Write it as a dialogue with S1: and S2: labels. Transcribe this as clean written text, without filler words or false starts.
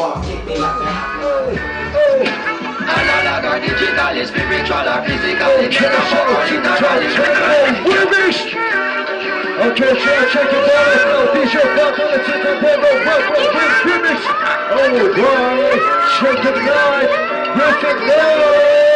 S1: Analog or digital, spiritual or physical.
S2: Okay, check it out. DJ Pop on the tip of the remix. Oh boy, check it out. Perfect now.